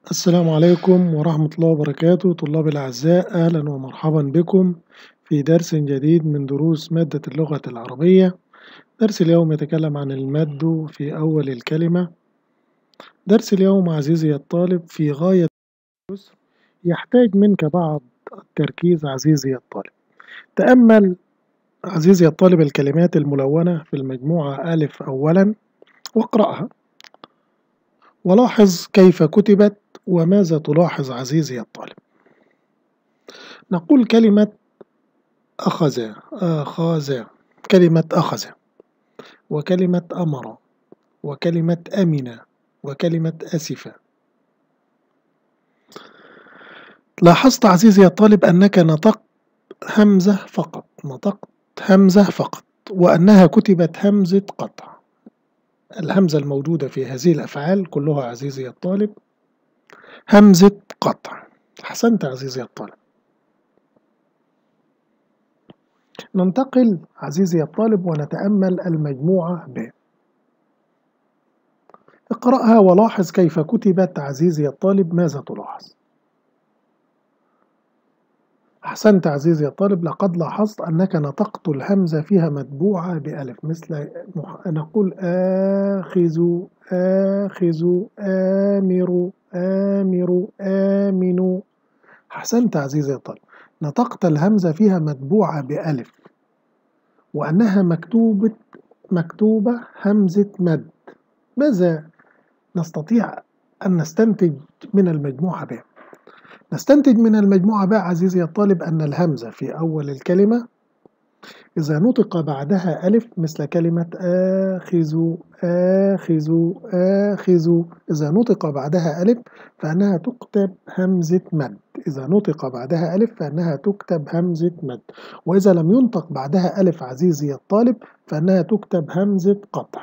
السلام عليكم ورحمة الله وبركاته. طلاب الأعزاء، أهلا ومرحبا بكم في درس جديد من دروس مادة اللغة العربية. درس اليوم يتكلم عن المد في أول الكلمة. درس اليوم عزيزي الطالب في غاية اليسر، يحتاج منك بعض التركيز عزيزي الطالب. تأمل عزيزي الطالب الكلمات الملونة في المجموعة ألف أولا واقرأها، ولاحظ كيف كتبت وماذا تلاحظ عزيزي الطالب. نقول كلمة أخذ، كلمة أخذ، وكلمة أمر، وكلمة أمن، وكلمة أسف. لاحظت عزيزي الطالب أنك نطقت همزة فقط، وأنها كتبت همزة قطع. الهمزة الموجودة في هذه الأفعال كلها عزيزي الطالب همزة قطع. أحسنت عزيزي الطالب. ننتقل عزيزي الطالب ونتأمل المجموعة ب. اقرأها ولاحظ كيف كتبت عزيزي الطالب. ماذا تلاحظ؟ أحسنت عزيزي الطالب، لقد لاحظت أنك نطقت الهمزة فيها متبوعة بألف، مثل نقول آخذ، آخذ، آمر، آمر، آمن. أحسنت عزيزي الطالب، نطقت الهمزة فيها متبوعة بألف، وأنها مكتوبة همزة مد. ماذا نستطيع أن نستنتج من المجموعة ب؟ نستنتج من المجموعة ب عزيزي الطالب أن الهمزة في أول الكلمة إذا نطق بعدها ألف، مثل كلمة آخذ، آخذ، آخذ، إذا نطق بعدها ألف فإنها تكتب همزة مد. إذا نطق بعدها ألف فإنها تكتب همزة مد، وإذا لم ينطق بعدها ألف عزيزي الطالب فإنها تكتب همزة قطع.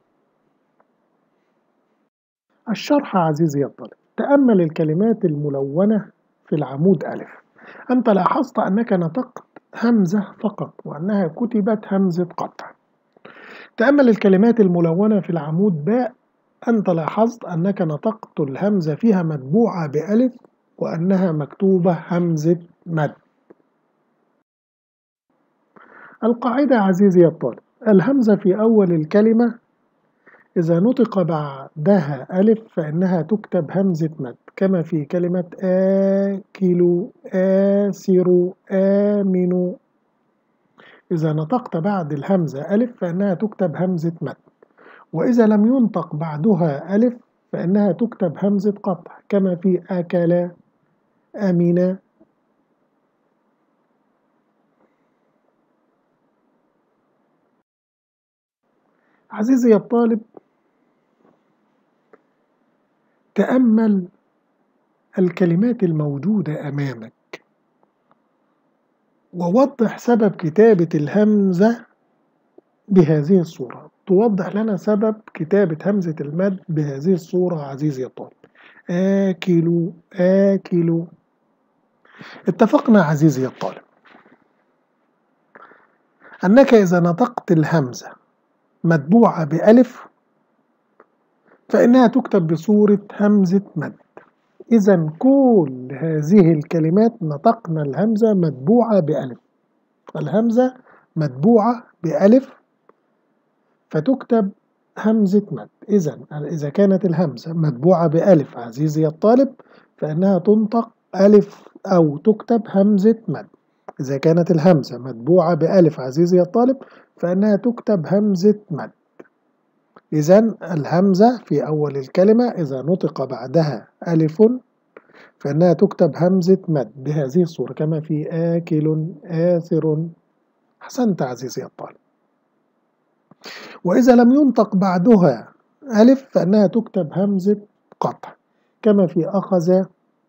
الشرح عزيزي الطالب، تأمل الكلمات الملونة في العمود ألف. أنت لاحظت أنك نطقت همزة فقط وأنها كتبت همزة قطع. تأمل الكلمات الملونة في العمود باء. أنت لاحظت أنك نطقت الهمزة فيها متبوعة بألف وأنها مكتوبة همزة مد. القاعدة عزيزي الطالب، الهمزة في أول الكلمة إذا نطق بعدها ألف فإنها تكتب همزة مد، كما في كلمة آكل، آسر، آمن. إذا نطقت بعد الهمزة ألف فإنها تكتب همزة مد، وإذا لم ينطق بعدها ألف فإنها تكتب همزة قطع، كما في أكل، أمن. عزيزي الطالب، تأمل الكلمات الموجودة أمامك ووضح سبب كتابة الهمزة بهذه الصورة. توضح لنا سبب كتابة همزة المد بهذه الصورة عزيزي الطالب. آكل، آكل. اتفقنا عزيزي الطالب أنك إذا نطقت الهمزة متبوعة بألف فإنها تكتب بصورة همزة مد. إذا كل هذه الكلمات نطقنا الهمزة متبوعة بألف، الهمزة متبوعة بألف فتكتب همزة مد. إذا كانت الهمزة متبوعة بألف عزيزي الطالب فإنها تنطق ألف أو تكتب همزة مد. إذا كانت الهمزة متبوعة بألف عزيزي الطالب فإنها تكتب همزة مد. إذا الهمزة في أول الكلمة إذا نطق بعدها ألف فإنها تكتب همزة مد بهذه الصورة، كما في آكل، آثر. أحسنت عزيزي الطالب. وإذا لم ينطق بعدها ألف فإنها تكتب همزة قطع، كما في أخذ،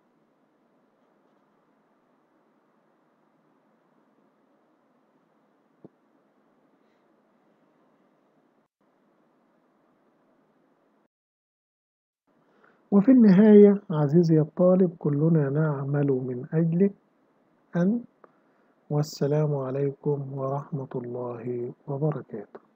وفي النهاية عزيزي الطالب كلنا نعمل من أجلك أنت. والسلام عليكم ورحمة الله وبركاته.